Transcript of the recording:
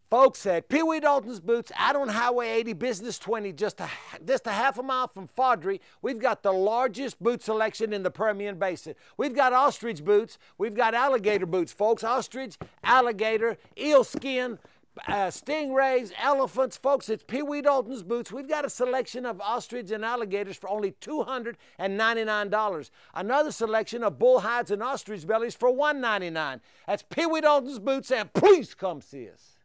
Folks, at Pee Wee Dalton's Boots, out on Highway 80, Business 20, just a half a mile from Fodry, we've got the largest boot selection in the Permian Basin. We've got ostrich boots, we've got alligator boots, folks. Ostrich, alligator, eel skin, stingrays, elephants. Folks, it's Pee Wee Dalton's Boots. We've got a selection of ostrich and alligators for only $299. Another selection of bull hides and ostrich bellies for $199. That's Pee Wee Dalton's Boots, and please come see us.